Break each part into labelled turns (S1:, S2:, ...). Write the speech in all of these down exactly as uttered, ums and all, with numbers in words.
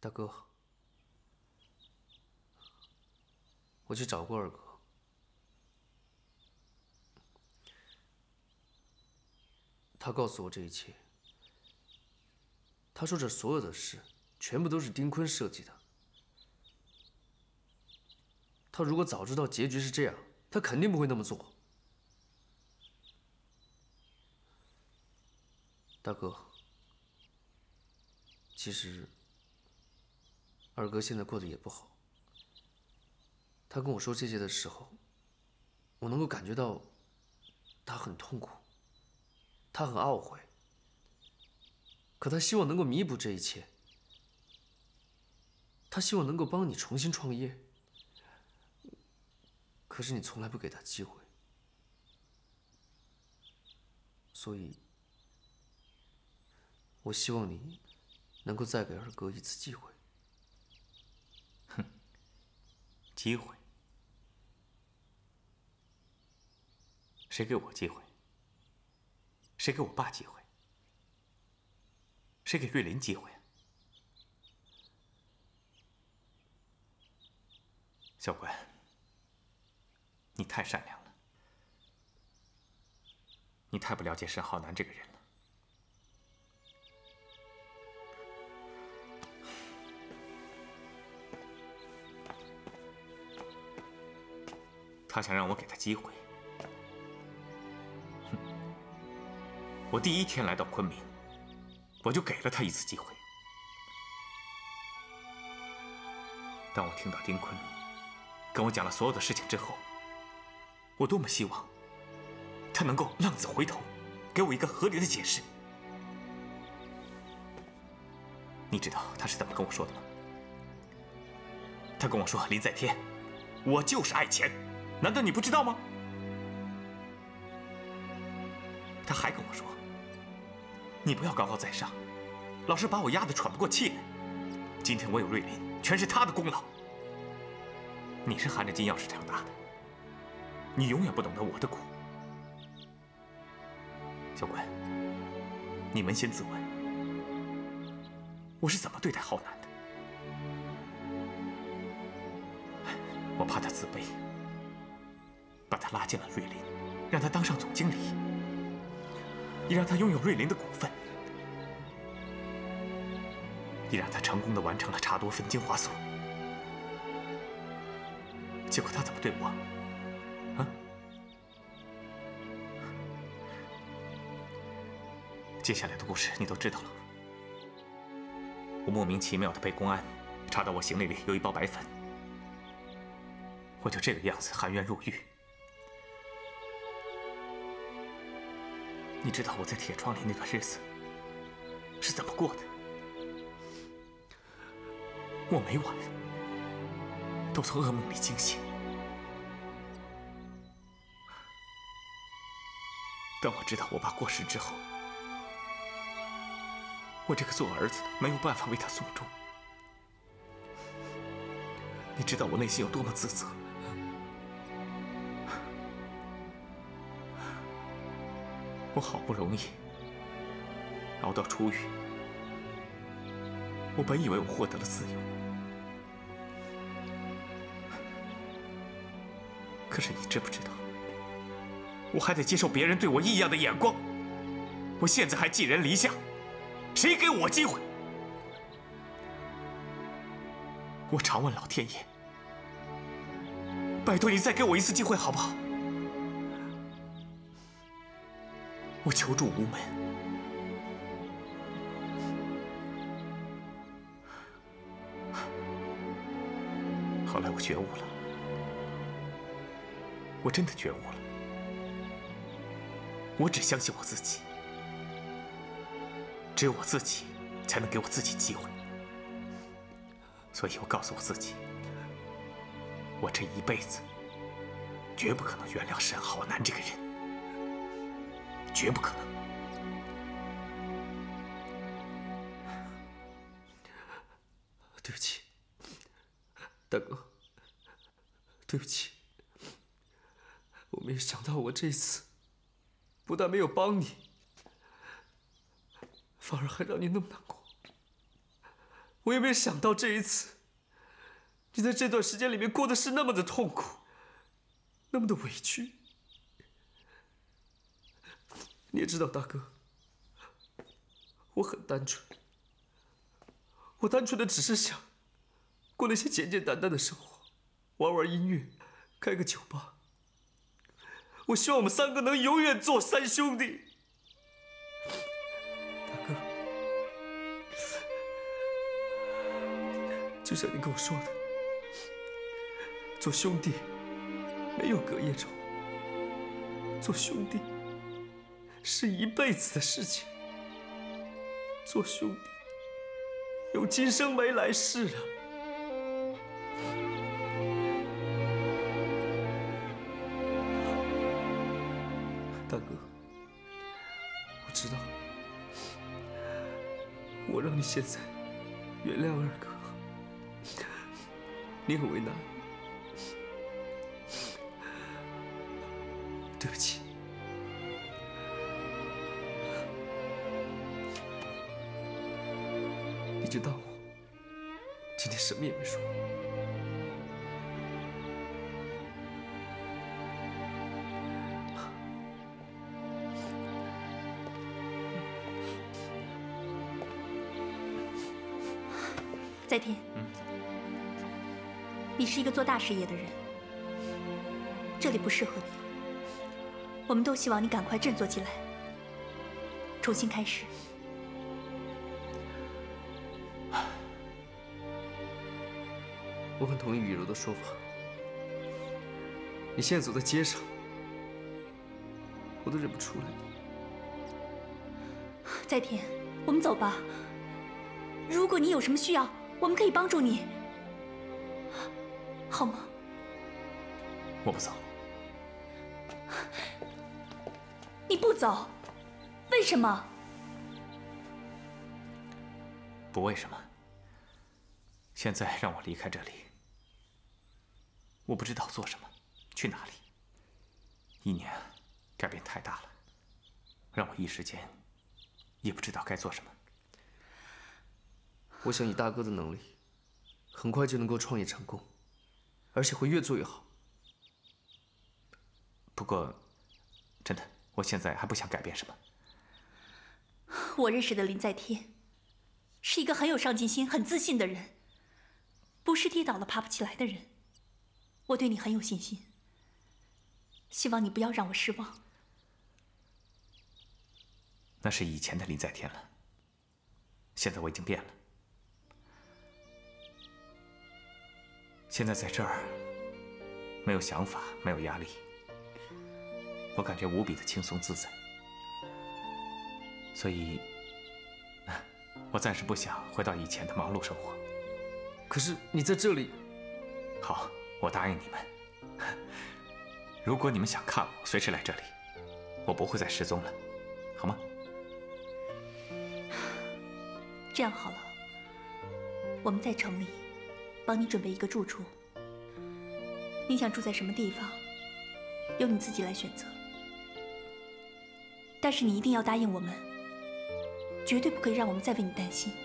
S1: 大哥，我去找过二哥，他告诉我这一切。他说这所有的事全部都是丁坤设计的。他如果早知道结局是这样，他肯定不会那么做。大哥，其实二哥现在过得也不好。他跟我说这些的时候，我能够感觉到他很痛苦，他很懊悔。可他希望能够弥补这一切，他希望能够帮你重新创业。可是你从来不给他机会，所以，我希望你能够再给二哥一次机会。
S2: 哼，机会？谁给我机会？谁给我爸机会？谁给瑞林机会啊？教官，你太善良了，你太不了解沈浩南这个人了。他想让我给他机会。哼！我第一天来到昆明，我就给了他一次机会。当我听到丁坤跟我讲了所有的事情之后，我多么希望他能够浪子回头，给我一个合理的解释。你知道他是怎么跟我说的吗？他跟我说：“林在天，我就是爱钱，难道你不知道吗？”他还跟我说：“你不要高高在上，老是把我压得喘不过气来。今天我有瑞林，全是他的功劳。你是含着金钥匙长大的，你永远不懂得我的苦。”教官，你扪心自问，我是怎么对待浩南的？我怕他自卑，把他拉进了瑞林，让他当上总经理，也让他拥有瑞林的股份，也让他成功的完成了茶多酚精华素。结果他怎么对我？啊？接下来的故事你都知道了。我莫名其妙的被公安查到我行李里有一包白粉，我就这个样子含冤入狱。你知道我在铁窗里那段日子是怎么过的？我每晚都从噩梦里惊醒。当我知道我爸过世之后，我这个做儿子的没有办法为他送终。你知道我内心有多么自责。我好不容易熬到出狱，我本以为我获得了自由，可是你知不知道，我还得接受别人对我异样的眼光。我现在还寄人篱下，谁给我机会？我常问老天爷，拜托你再给我一次机会好不好？我求助无门。后来我觉悟了，我真的觉悟了。我只相信我自己，只有我自己才能给我自己机会。所以我告诉我自己，我这一辈子绝不可能原谅沈浩南这个人，绝不可能。
S1: 对不起，大哥，对不起，我没有想到我这次不但没有帮你，反而还让你那么难过。 我也没有想到这一次，你在这段时间里面过的是那么的痛苦，那么的委屈。你也知道，大哥，我很单纯，我单纯的只是想过那些简简单单的生活，玩玩音乐，开个酒吧。我希望我们三个能永远做三兄弟。大哥，就像你跟我说的，做兄弟没有隔夜仇，做兄弟是一辈子的事情。做兄弟有今生没来世啊！大哥，我知道，我让你现在原谅二哥，你很为难，对不起。你就当我今天什么也没说。
S3: 在天，嗯，你是一个做大事业的人，这里不适合你。我们都希望你赶快振作起来，重新开始。
S1: 我很同意雨柔的说法。你现在走在街上，我都认不出来你。
S3: 在天，我们走吧。如果你有什么需要，我们可以帮助你，好吗？
S2: 我不走。
S3: 你不走，为什么？
S2: 不为什么。现在让我离开这里，我不知道做什么，去哪里。一年改变太大了，让我一时间也不知道该做什么。
S1: 我想以大哥的能力，很快就能够创业成功，而且会越做越好。
S2: 不过，真的，我现在还不想改变什么。
S3: 我认识的林在天，是一个很有上进心、很自信的人，不是跌倒了爬不起来的人。我对你很有信心，希望你不要让我失望。
S2: 那是以前的林在天了，现在我已经变了。现在在这儿，没有想法，没有压力，我感觉无比的轻松自在。所以，我暂时不想回到以前的忙碌生活。
S1: 可是你在这里，
S2: 好，我答应你们。如果你们想看我，随时来这里，我不会再失踪了，好吗？
S3: 这样好了，我们在城里帮你准备一个住处。你想住在什么地方，由你自己来选择。但是你一定要答应我们，绝对不可以让我们再为你担心。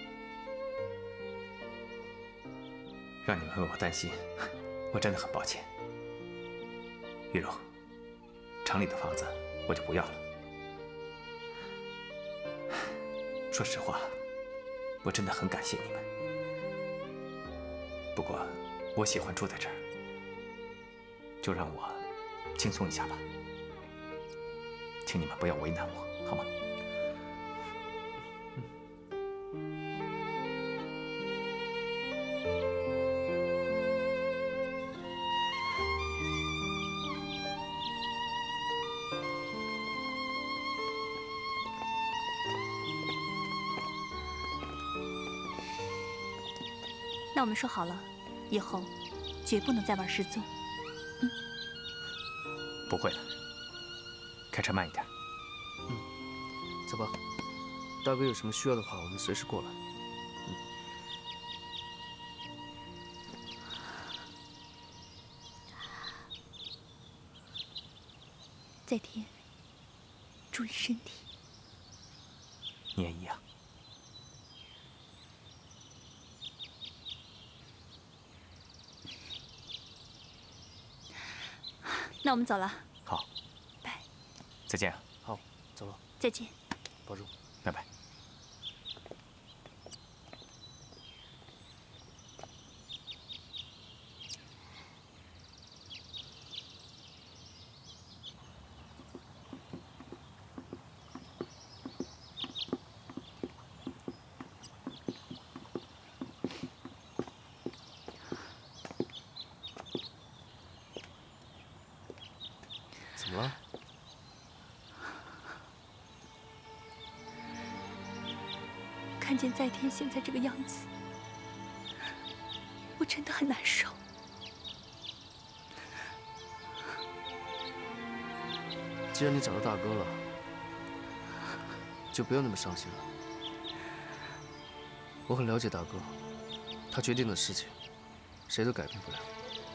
S2: 让你们为我担心，我真的很抱歉。玉柔，城里的房子我就不要了。说实话，我真的很感谢你们。不过，我喜欢住在这儿，就让我轻松一下吧。请你们不要为难我，好吗？
S3: 那我们说好了，以后绝不能再玩失踪。嗯，
S2: 不会了。开车慢一点。
S1: 嗯，走吧。大哥有什么需要的话，我们随时过来。嗯。
S3: 在天，注意身体。
S2: 你也一样。
S3: 那我们走了。
S2: 好，
S3: 拜。
S2: 再见啊。
S1: 好，走了，
S3: 再见。
S1: 保重。
S2: 拜拜。
S1: 怎么了？
S3: 看见在天现在这个样子，我真的很难受。
S1: 既然你找到大哥了，就不要那么伤心了。我很了解大哥，他决定的事情，谁都改变不了。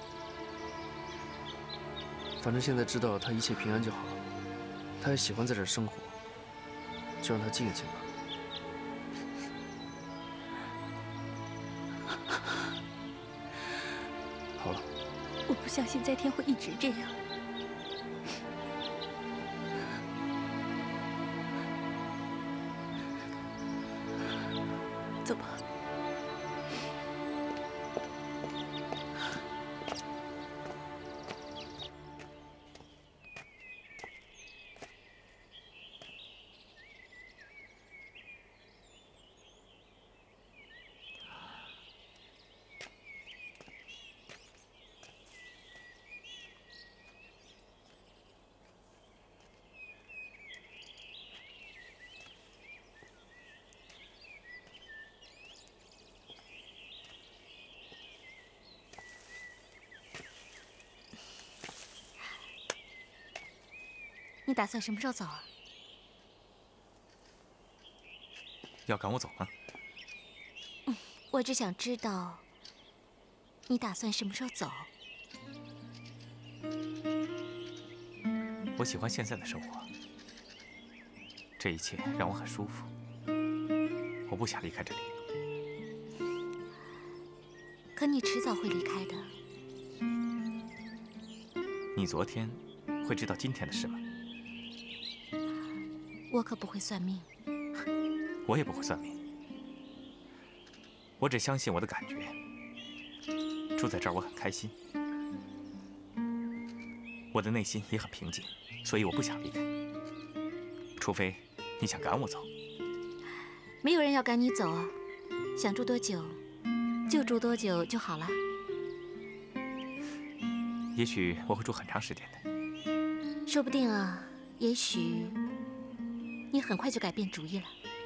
S1: 反正现在知道他一切平安就好了，他也喜欢在这儿生活，就让他静一静吧。好了，
S3: 我不相信在天会一直这样。走吧。
S4: 你打算什么时候走啊？
S2: 要赶我走吗？
S4: 嗯，我只想知道，你打算什么时候走？
S2: 我喜欢现在的生活，这一切让我很舒服。我不想离开这里。
S4: 可你迟早会离开的。
S2: 你昨天会知道今天的事吗？
S4: 我可不会算命。
S2: 我也不会算命。我只相信我的感觉。住在这儿我很开心，我的内心也很平静，所以我不想离开。除非你想赶我走。
S4: 没有人要赶你走啊，想住多久就住多久就好了。
S2: 也许我会住很长时间的。
S4: 说不定啊，也许你很快就改变主意了。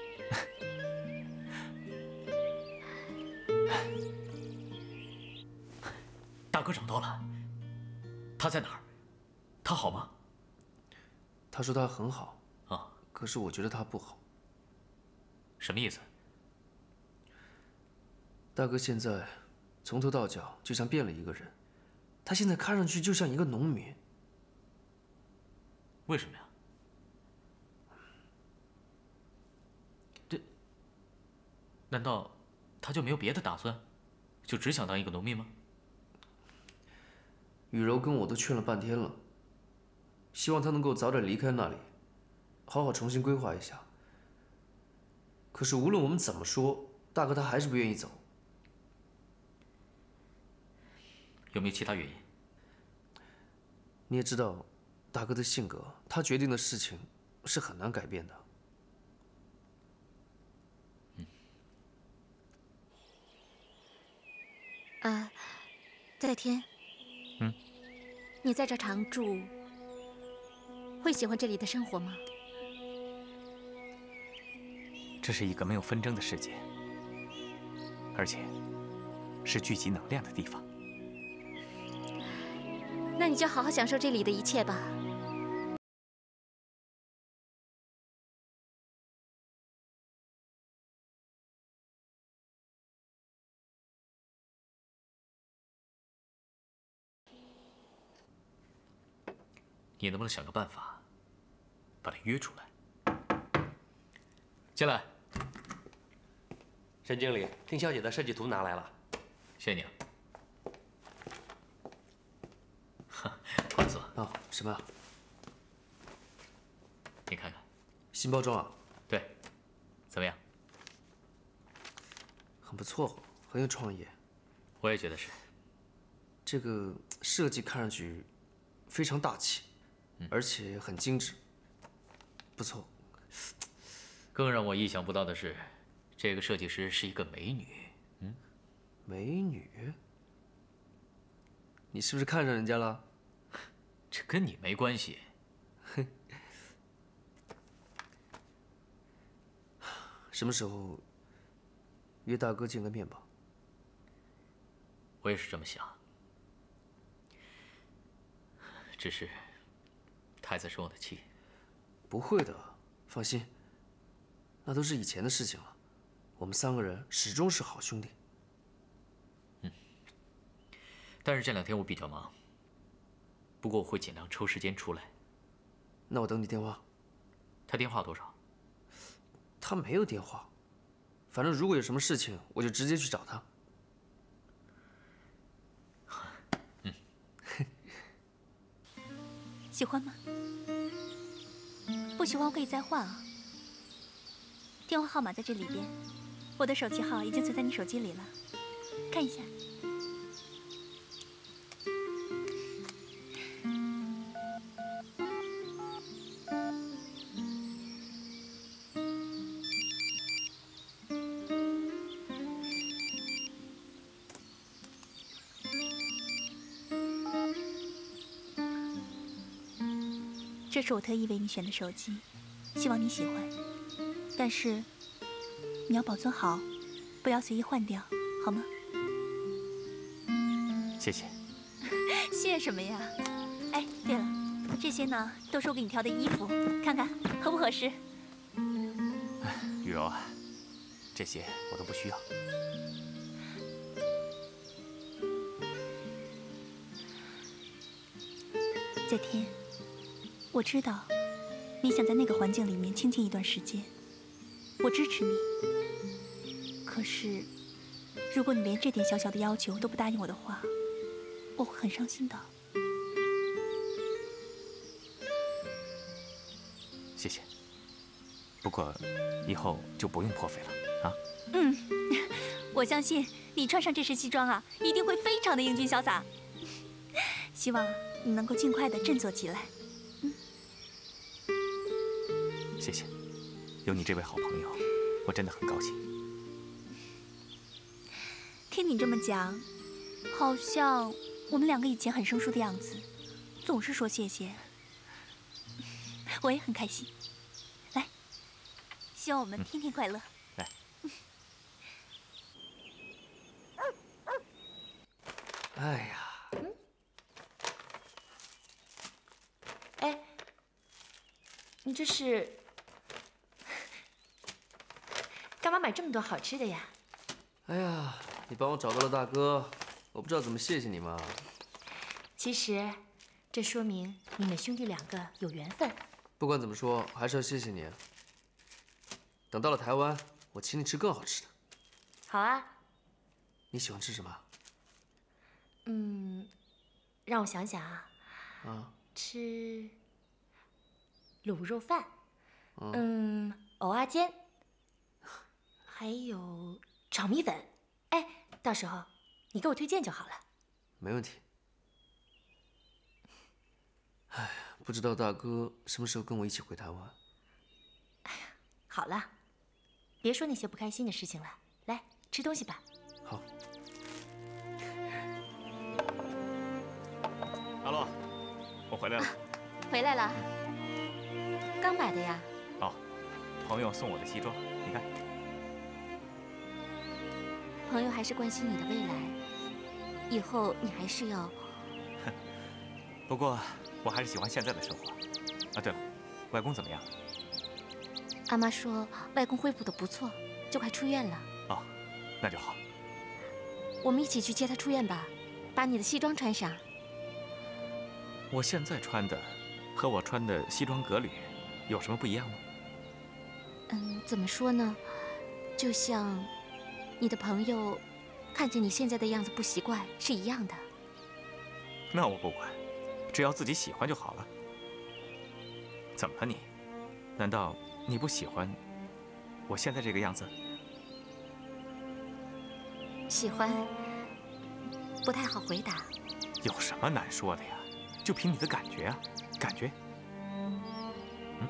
S5: 大哥找到了，他在哪儿？他好吗？
S1: 他说他很好
S5: 啊，
S1: 可是我觉得他不好。
S5: 什么意思？
S1: 大哥现在从头到脚就像变了一个人，他现在看上去就像一个农民。
S5: 为什么呀？这……难道他就没有别的打算，就只想当一个农民吗？
S1: 雨柔跟我都劝了半天了，希望他能够早点离开那里，好好重新规划一下。可是无论我们怎么说，大哥他还是不愿意走。
S5: 有没有其他原因？
S1: 你也知道，大哥的性格，他决定的事情是很难改变的。
S5: 嗯。
S4: 啊，在天。
S2: 嗯。
S4: 你在这常住，会喜欢这里的生活吗？
S2: 这是一个没有纷争的世界，而且是聚集能量的地方。
S4: 那你就好好享受这里的一切吧。
S5: 你能不能想个办法，把他约出来？进来。
S6: 沈经理，丁小姐的设计图拿来了。
S5: 谢谢你啊。哈，快坐。
S1: 啊。 什么啊？
S5: 你看看，
S1: 新包装啊？
S5: 对，怎么样？
S1: 很不错，很有创意。
S5: 我也觉得是。
S1: 这个设计看上去非常大气，
S5: 嗯、
S1: 而且很精致，不错。
S5: 更让我意想不到的是，这个设计师是一个美女。嗯，
S1: 美女？你是不是看上人家了？
S5: 这跟你没关系。
S1: 什么时候约大哥见个面吧？
S5: 我也是这么想，只是他还在生我的气。
S1: 不会的，放心，那都是以前的事情了。我们三个人始终是好兄弟。
S5: 嗯，但是这两天我比较忙，不过我会尽量抽时间出来。
S1: 那我等你电话。
S5: 他电话多少？
S1: 他没有电话，反正如果有什么事情，我就直接去找他。
S5: 嗯，
S3: 喜欢吗？不喜欢可以再换啊。电话号码在这里边，我的手机号已经存在你手机里了，看一下。这是我特意为你选的手机，希望你喜欢。但是你要保存好，不要随意换掉，好吗？
S2: 谢谢。
S3: 谢什么呀？哎，对了，这些呢都是我给你挑的衣服，看看合不合适。
S2: 雨柔啊，这些我都不需要。
S3: 在天。我知道，你想在那个环境里面清静一段时间，我支持你。可是，如果你连这点小小的要求都不答应我的话，我会很伤心的。
S2: 谢谢。不过，以后就不用破费了啊。
S3: 嗯，我相信你穿上这身西装啊，一定会非常的英俊潇洒。希望你能够尽快的振作起来。
S2: 谢谢，有你这位好朋友，我真的很高兴。
S3: 听你这么讲，好像我们两个以前很生疏的样子，总是说谢谢，我也很开心。来，希望我们天天快乐。
S2: 来。
S1: 哎呀。
S7: 嗯。哎，你这是？干嘛买这么多好吃的呀？
S1: 哎呀，你帮我找到了大哥，我不知道怎么谢谢你嘛。
S7: 其实，这说明你们兄弟两个有缘分。
S1: 不管怎么说，还是要谢谢你。等到了台湾，我请你吃更好吃的。
S7: 好啊。
S1: 你喜欢吃什么？
S7: 嗯，让我想想啊。
S1: 啊。
S7: 吃卤肉饭。
S1: 嗯。
S7: 嗯，蚵仔煎。还有炒米粉，哎，到时候你给我推荐就好了。
S1: 没问题。哎，不知道大哥什么时候跟我一起回台湾？
S7: 哎呀，好了，别说那些不开心的事情了，来吃东西吧。
S1: 好。
S2: 阿洛，我回来了。
S4: 回来了。刚买的呀？
S2: 哦，朋友送我的西装，你看。
S4: 朋友还是关心你的未来，以后你还是要……
S2: 不过我还是喜欢现在的生活。啊，对了，外公怎么样？
S4: 阿妈说外公恢复得不错，就快出院了。
S2: 哦，那就好。
S4: 我们一起去接他出院吧，把你的西装穿上。
S2: 我现在穿的和我穿的西装革履有什么不一样吗？
S4: 嗯，怎么说呢？就像……你的朋友看见你现在的样子不习惯是一样的。
S2: 那我不管， 只要自己喜欢就好了。怎么了你？难道你不喜欢我现在这个样子？
S4: 喜欢，不太好回答。
S2: 有什么难说的呀？就凭你的感觉啊，感觉。嗯，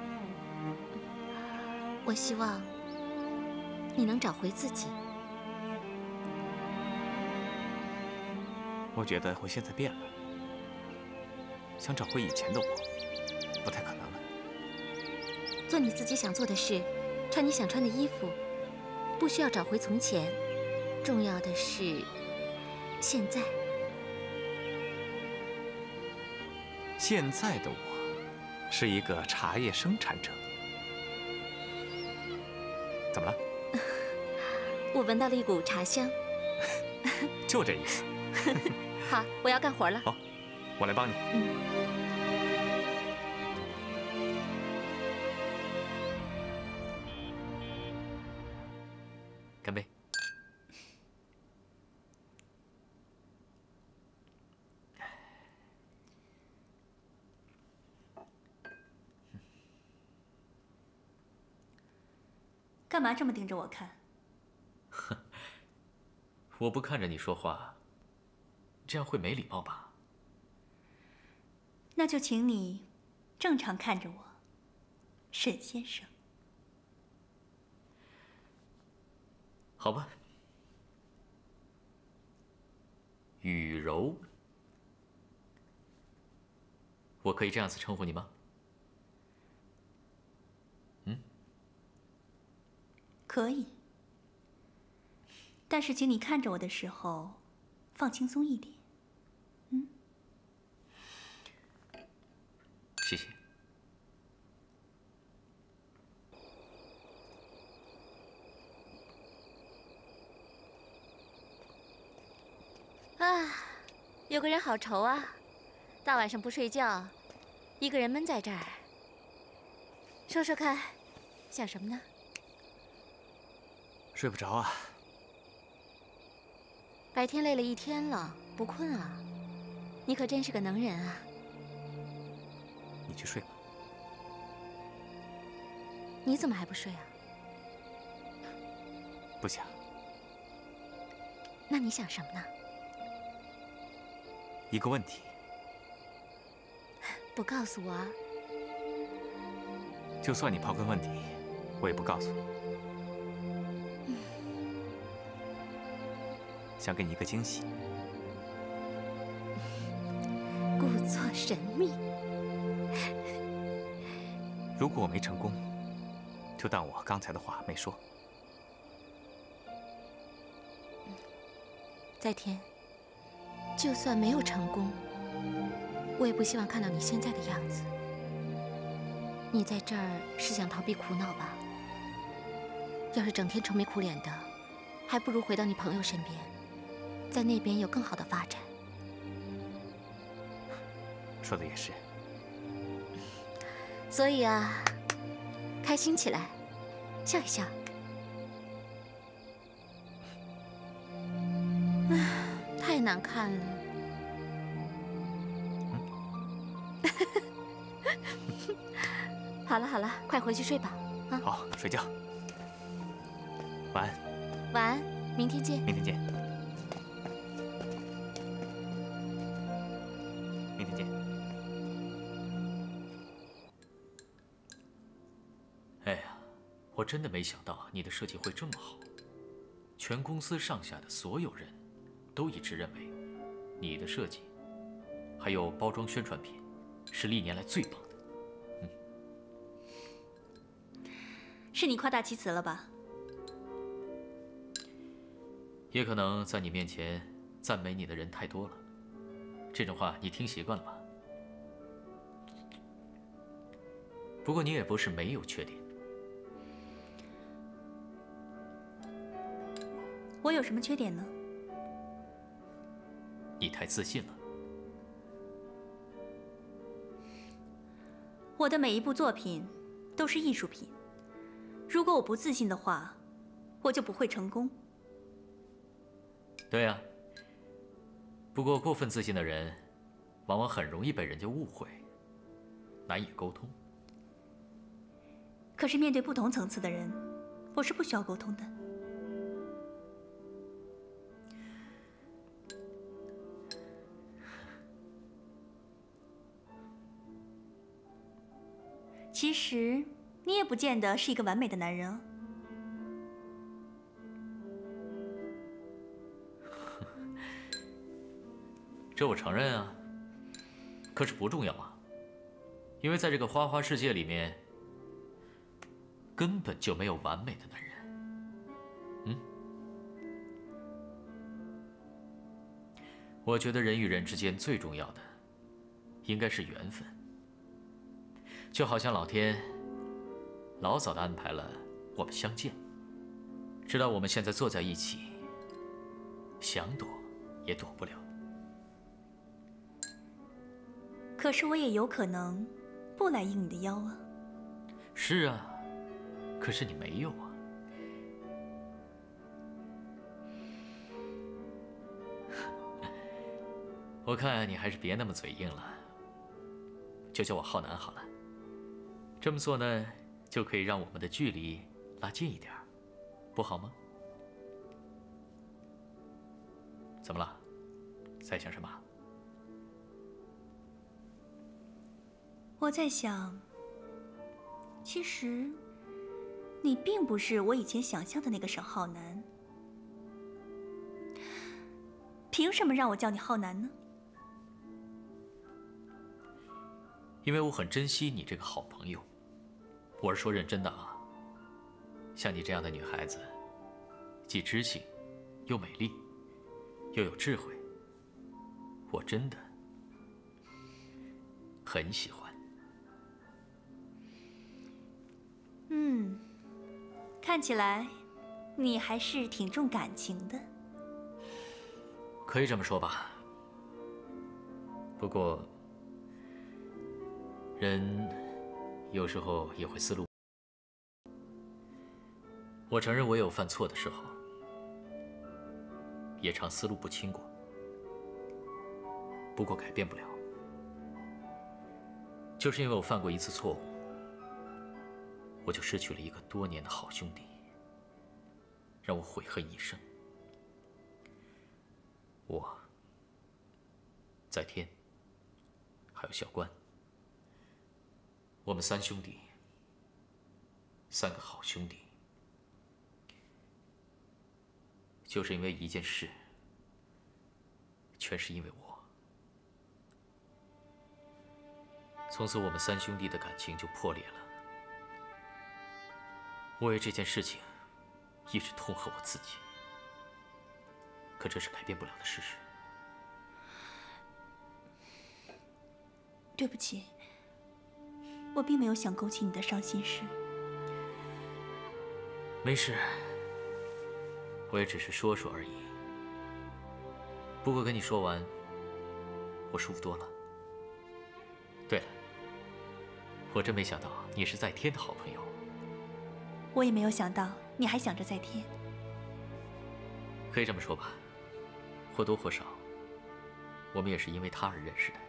S4: 我希望你能找回自己。
S2: 我觉得我现在变了，想找回以前的我，不太可能了。
S4: 做你自己想做的事，穿你想穿的衣服，不需要找回从前。重要的是现在。
S2: 现在的我是一个茶叶生产者。怎么了？
S4: 我闻到了一股茶香。
S2: 就这意思。
S4: 好，我要干活了。
S2: 好，我来帮你。
S4: 嗯。
S5: 干杯。
S3: 干嘛这么盯着我看？
S5: 哼，我不看着你说话，这样会没礼貌吧？
S3: 那就请你正常看着我，沈先生。
S5: 好吧。雨柔，我可以这样子称呼你吗？嗯，
S3: 可以。但是请你看着我的时候，放轻松一点。嗯。
S5: 谢谢。
S4: 啊，有个人好愁啊，大晚上不睡觉，一个人闷在这儿。说说看，想什么呢？
S2: 睡不着啊。
S4: 白天累了一天了，不困啊？你可真是个能人啊！
S2: 你去睡吧。
S4: 你怎么还不睡啊？
S2: 不想。
S4: 那你想什么呢？
S2: 一个问题。
S4: 不告诉我啊？
S2: 就算你刨根问底，我也不告诉你。
S4: 嗯、
S2: 想给你一个惊喜。
S4: 故作神秘。
S2: 如果我没成功，就当我刚才的话没说。
S4: 在天，就算没有成功，我也不希望看到你现在的样子。你在这儿是想逃避苦恼吧？要是整天愁眉苦脸的，还不如回到你朋友身边，在那边有更好的发展。
S2: 说的也是。
S4: 所以啊，开心起来，笑一笑。唉，太难看了。好了好了，快回去睡吧。啊，
S2: 好，睡觉。晚安。
S4: 晚安，明天见。
S2: 明天见。明天见。
S5: 哎呀，我真的没想到你的设计会这么好，全公司上下的所有人都一致认为，你的设计，还有包装宣传品，是历年来最棒的。嗯，
S3: 是你夸大其词了吧？
S5: 也可能在你面前赞美你的人太多了，这种话你听习惯了吧？不过你也不是没有缺点。
S3: 我有什么缺点呢？
S5: 你太自信了。
S3: 我的每一部作品都是艺术品，如果我不自信的话，我就不会成功。
S5: 对啊。不过过分自信的人， 往往很容易被人家误会，难以沟通。
S3: 可是面对不同层次的人，我是不需要沟通的。其实你也不见得是一个完美的男人哦。
S5: 这我承认啊，可是不重要啊，因为在这个花花世界里面，根本就没有完美的男人。嗯，我觉得人与人之间最重要的，应该是缘分。就好像老天老早的安排了我们相见，直到我们现在坐在一起，想躲也躲不了。
S3: 可是我也有可能不来应你的邀啊。
S5: 是啊，可是你没有啊。我看你还是别那么嘴硬了，就叫我浩南好了。这么做呢，就可以让我们的距离拉近一点，不好吗？怎么了？在想什么？
S3: 我在想，其实你并不是我以前想象的那个沈浩南。凭什么让我叫你浩南呢？
S5: 因为我很珍惜你这个好朋友。我是说认真的啊。像你这样的女孩子，既知性，又美丽，又有智慧，我真的很喜欢。
S3: 嗯，看起来你还是挺重感情的。
S5: 可以这么说吧。不过，人有时候也会思路。我承认我有犯错的时候，也常思路不清过。不过改变不了，就是因为我犯过一次错误，我就失去了一个多年的好兄弟，让我悔恨一生。我、在天，还有小关，我们三兄弟，三个好兄弟，就是因为一件事，全是因为我。从此我们三兄弟的感情就破裂了。我为这件事情一直痛恨我自己，可这是改变不了的事实。
S3: 对不起，我并没有想勾起你的伤心事。
S5: 没事，我也只是说说而已。不过跟你说完，我舒服多了。对了，我真没想到你是在天的好朋友。
S3: 我也没有想到你还想着在天。
S5: 可以这么说吧，或多或少，我们也是因为他而认识的。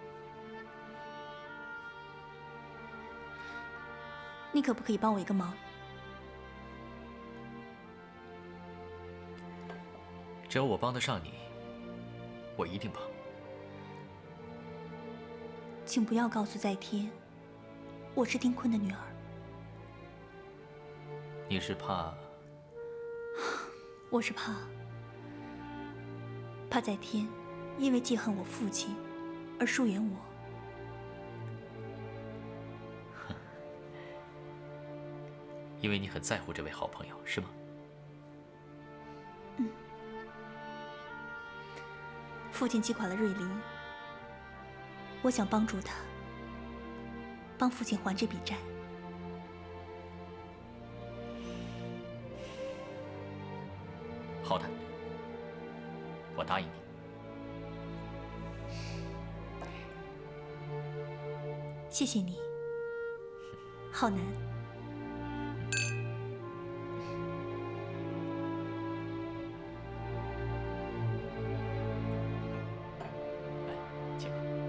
S3: 你可不可以帮我一个忙？
S5: 只要我帮得上你，我一定帮。
S3: 请不要告诉在天，我是丁坤的女儿。
S5: 你是怕？
S3: 我是怕，怕在天因为记恨我父亲而疏远我。
S5: 因为你很在乎这位好朋友，是吗？
S3: 嗯。父亲击垮了瑞林，我想帮助他，帮父亲还这笔债。
S5: 好的，我答应你。
S3: 谢谢你，浩南。
S5: 来，请吧。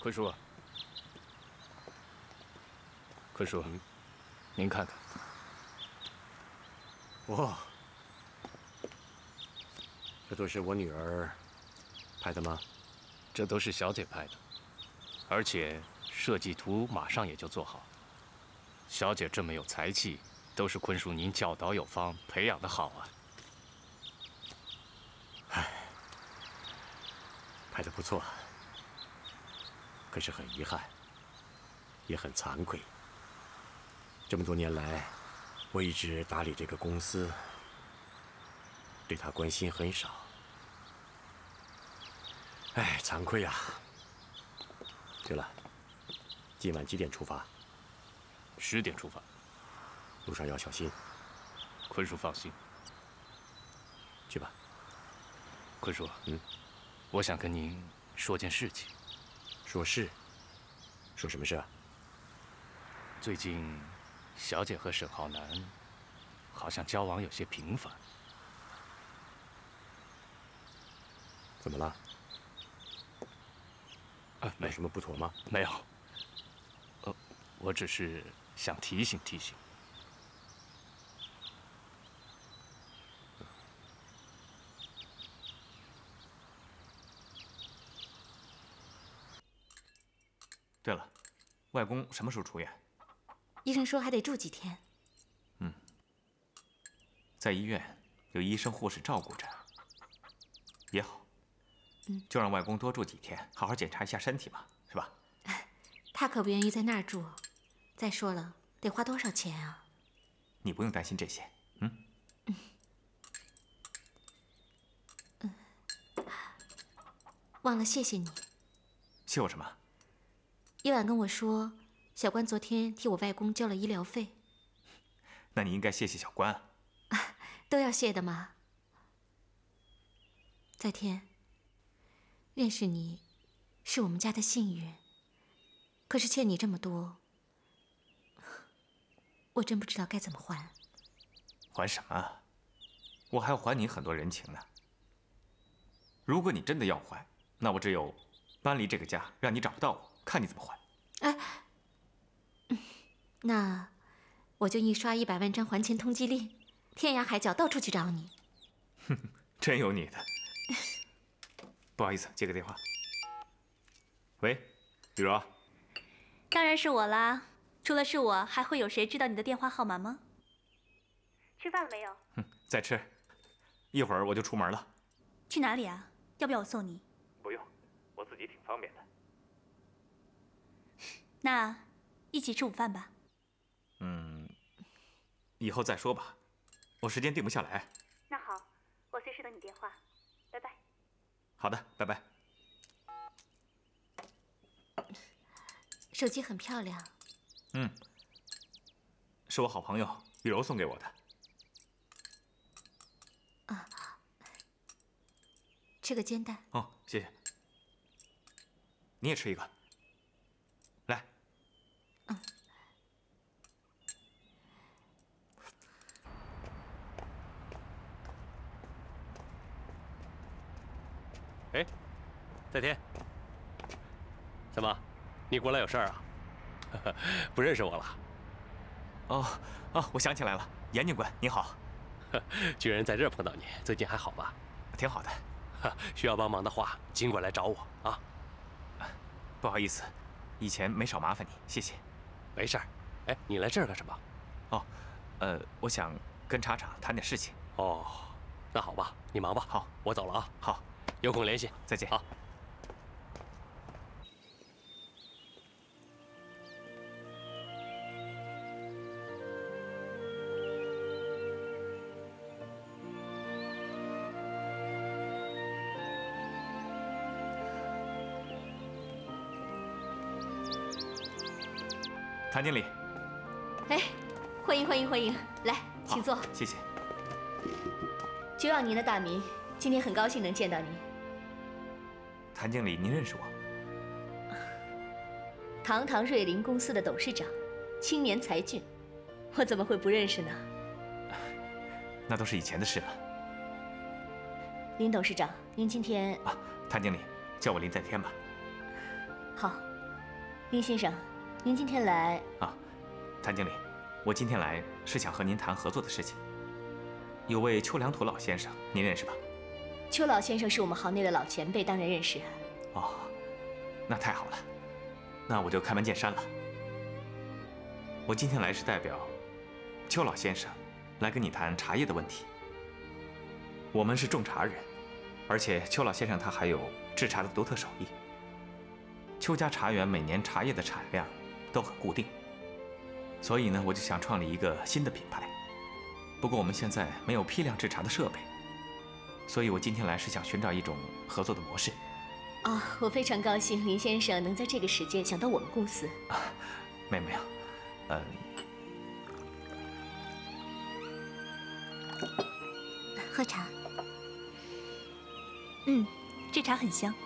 S8: 坤叔，坤叔，嗯、您看看，
S9: 哇，这都是我女儿拍的吗？
S8: 这都是小姐拍的，而且设计图马上也就做好。小姐这么有才气，都是坤叔您教导有方，培养的好啊。
S9: 唉，拍的不错。 可是很遗憾，也很惭愧。这么多年来，我一直打理这个公司，对他关心很少。哎，惭愧啊！对了，今晚几点出发？
S8: 十点出发，
S9: 路上要小心。
S8: 坤叔放心。
S9: 去吧。
S8: 坤叔，
S9: 嗯，
S8: 我想跟您说件事情。
S9: 说事？说什么事啊？
S8: 最近，小姐和沈浩南好像交往有些频繁。
S9: 怎么了？
S8: 啊，
S9: 有什么不妥吗？
S8: 没有。呃，我只是想提醒提醒。
S2: 对了，外公什么时候出院？
S4: 医生说还得住几天。
S2: 嗯，在医院有医生护士照顾着也好。
S4: 嗯，
S2: 就让外公多住几天，好好检查一下身体嘛，是吧？
S4: 他可不愿意在那儿住。再说了，得花多少钱啊？
S2: 你不用担心这些。嗯。
S4: 嗯。嗯。忘了谢谢你。
S2: 谢我什么？
S4: 叶婉跟我说，小关昨天替我外公交了医疗费。
S2: 那你应该谢谢小关啊。
S4: 都要谢的嘛。在天，认识你，是我们家的幸运。可是欠你这么多，我真不知道该怎么还。
S2: 还什么？我还要还你很多人情呢。如果你真的要还，那我只有搬离这个家，让你找不到我。 看你怎么还！
S4: 哎，那我就印刷一百万张还钱通缉令，天涯海角到处去找你。
S2: 哼，真有你的。不好意思，接个电话。喂，雨柔。
S3: 当然是我啦！除了是我，还会有谁知道你的电话号码吗？吃饭了没有？
S2: 嗯，在吃。一会儿我就出门了。
S3: 去哪里啊？要不要我送你？
S2: 不用，我自己挺方便的。
S3: 那一起吃午饭吧。
S2: 嗯，以后再说吧，我时间定不下来。
S3: 那好，我随时等你电话，拜拜。
S2: 好的，拜拜。
S4: 手机很漂亮。
S2: 嗯，是我好朋友雨柔送给我的。
S4: 啊，吃个煎蛋。
S2: 哦，谢谢。你也吃一个。 来，
S4: 嗯，
S6: 哎，在天，怎么，你过来有事儿啊？不认识我了？
S2: 哦哦，我想起来了，严警官，你好。
S6: 居然在这儿碰到你，最近还好吧？
S2: 挺好的。
S6: 需要帮忙的话，尽管来找我啊。
S2: 不好意思。 以前没少麻烦你，谢谢。
S6: 没事儿。哎，你来这儿干什么？
S2: 哦，呃，我想跟茶厂谈点事情。
S6: 哦，那好吧，你忙吧。
S2: 好，
S6: 我走了啊。
S2: 好，
S6: 有空联系。
S2: 再见。
S6: 好。
S2: 谭经理，
S7: 哎，欢迎欢迎欢迎，来，请坐。
S2: 谢谢。
S7: 久仰您的大名，今天很高兴能见到您。
S2: 谭经理，您认识我？
S7: 堂堂瑞林公司的董事长，青年才俊，我怎么会不认识呢？
S2: 那都是以前的事了。
S7: 林董事长，您今天
S2: 啊，谭经理，叫我林在天吧。
S7: 好。 林先生，您今天来
S2: 啊？谭经理，我今天来是想和您谈合作的事情。有位邱良土老先生，您认识吧？
S7: 邱老先生是我们行内的老前辈，当然认识。
S2: 哦，那太好了，那我就开门见山了。我今天来是代表邱老先生来跟你谈茶叶的问题。我们是种茶人，而且邱老先生他还有制茶的独特手艺。邱家茶园每年茶叶的产量都很固定，所以呢，我就想创立一个新的品牌。不过我们现在没有批量制茶的设备，所以我今天来是想寻找一种合作的模式。
S7: 哦，我非常高兴林先生能在这个时间想到我们公司。
S2: 啊，没有没有，呃，
S4: 喝茶。
S3: 嗯，这茶很香。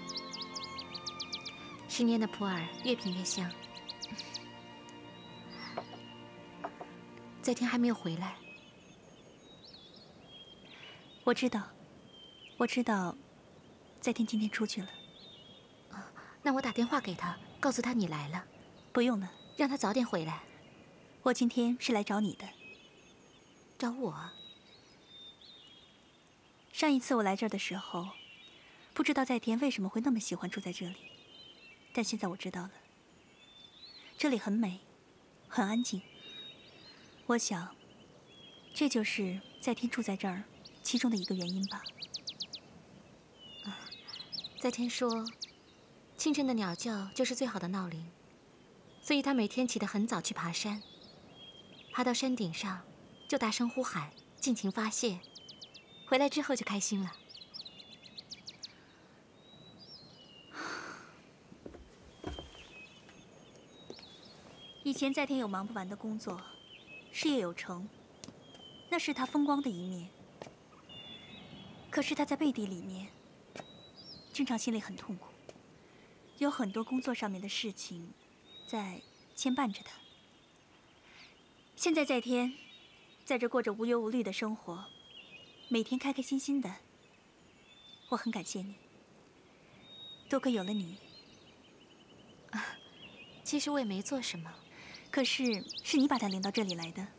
S4: 十年的普洱，越品越香。在天还没有回来。
S3: 我知道，我知道，在天今天出去了。
S4: 啊，那我打电话给他，告诉他你来了。
S3: 不用了，
S4: 让他早点回来。
S3: 我今天是来找你的。
S4: 找我？
S3: 上一次我来这儿的时候，不知道在天为什么会那么喜欢住在这里。但现在我知道了，这里很美，很安静。我想，这就是在天住在这儿其中的一个原因吧。
S4: 啊，在天说，清晨的鸟叫就是最好的闹铃，所以他每天起得很早去爬山，爬到山顶上就大声呼喊，尽情发泄，回来之后就开心了。
S3: 以前在天有忙不完的工作，事业有成，那是他风光的一面。可是他在背地里面，经常心里很痛苦，有很多工作上面的事情在牵绊着他。现在在天，在这过着无忧无虑的生活，每天开开心心的。我很感谢你，多亏有了你。
S4: 啊，其实我也没做什么。
S3: 可是，是你把他领到这里来的。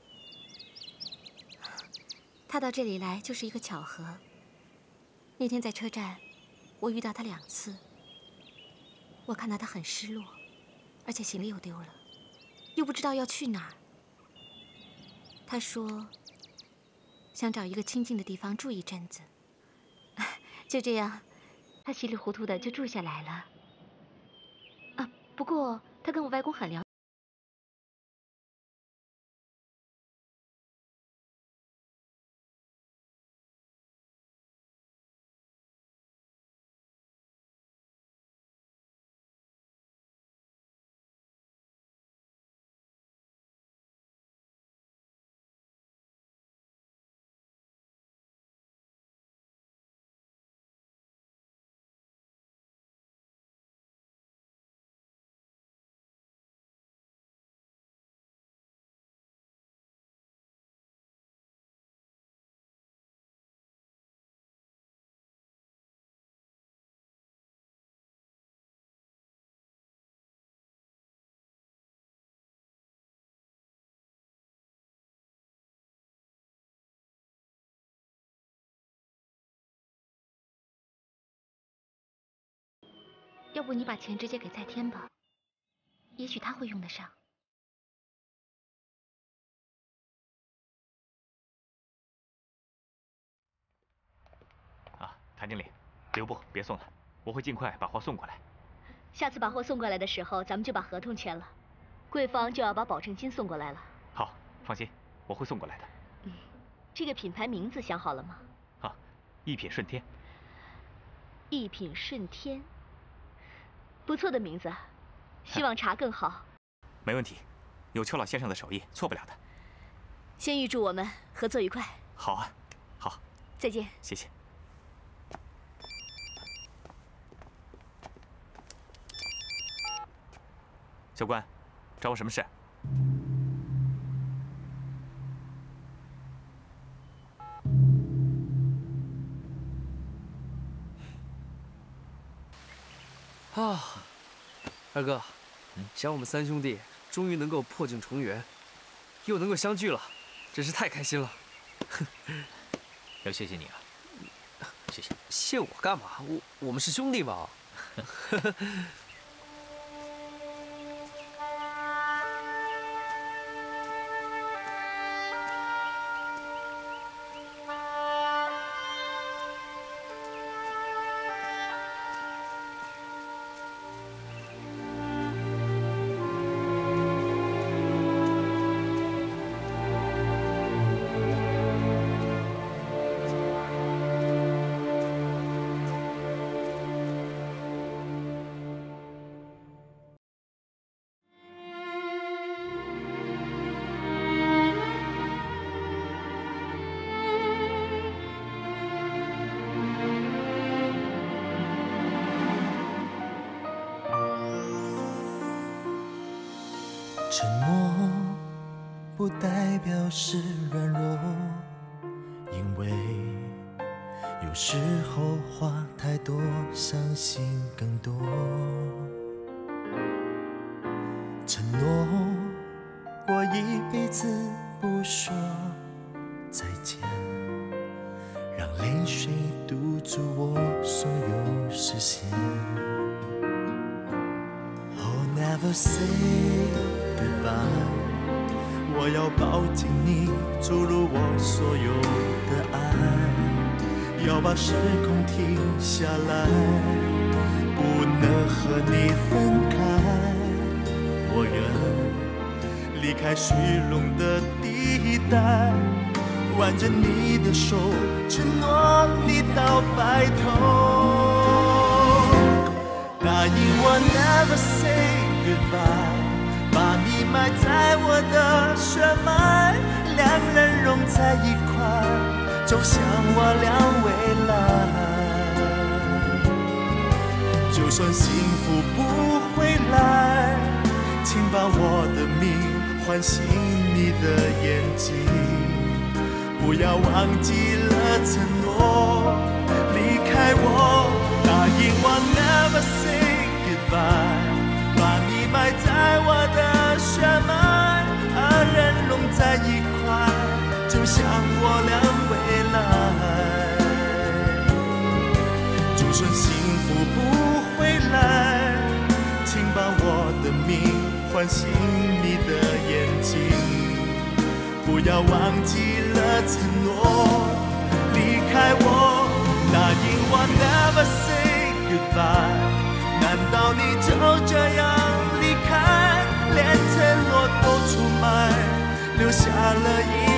S4: 他到这里来就是一个巧合。那天在车站，我遇到他两次。我看到他很失落，而且行李又丢了，又不知道要去哪儿。他说，想找一个清静的地方住一阵子。就这样，他稀里糊涂的就住下来了。啊，不过他跟我外公很了解。要不你把钱直接给在天吧，也许他会用得上。
S2: 啊，谭经理，留步，别送了，我会尽快把货送过来。
S7: 下次把货送过来的时候，咱们就把合同签了，贵方就要把保证金送过来了。
S2: 好，放心，我会送过来的。
S7: 嗯，这个品牌名字想好了吗？
S2: 啊，一品顺天。
S7: 一品顺天。不错的名字，希望茶更好。
S2: 没问题，有邱老先生的手艺，错不了的。
S7: 先预祝我们合作愉快。
S2: 好啊，好。
S7: 再见。
S2: 谢谢。教官，找我什么事？
S1: 啊， 二哥，想我们三兄弟终于能够破镜重圆，又能够相聚了，真是太开心了。
S5: 要谢谢你啊，谢谢。
S1: 谢我干嘛？我我们是兄弟嘛。
S10: 沉默不代表是软弱，因为有时候话太多，相信更多。承诺过一辈子不说再见，让泪水堵住我所有视线。Oh, never say goodbye， 我要抱紧你，注入我所有的爱，要把时空停下来，不能和你分开。我愿离开虚荣的地带，挽着你的手，承诺你到白头。答应我 never say goodbye，把你埋在我的血脉，两人融在一块，走向我俩未来。就算幸福不回来，请把我的命唤醒你的眼睛，不要忘记了承诺，离开我。答应我 never say goodbye，把你埋在我的血脉，二人融在一块，走向我俩未来。就算幸福不回来，请把我的命唤醒你的眼睛，不要忘记了承诺，离开我。答应我 never say goodbye，难道你就这样离开，连承诺都出卖，留下了一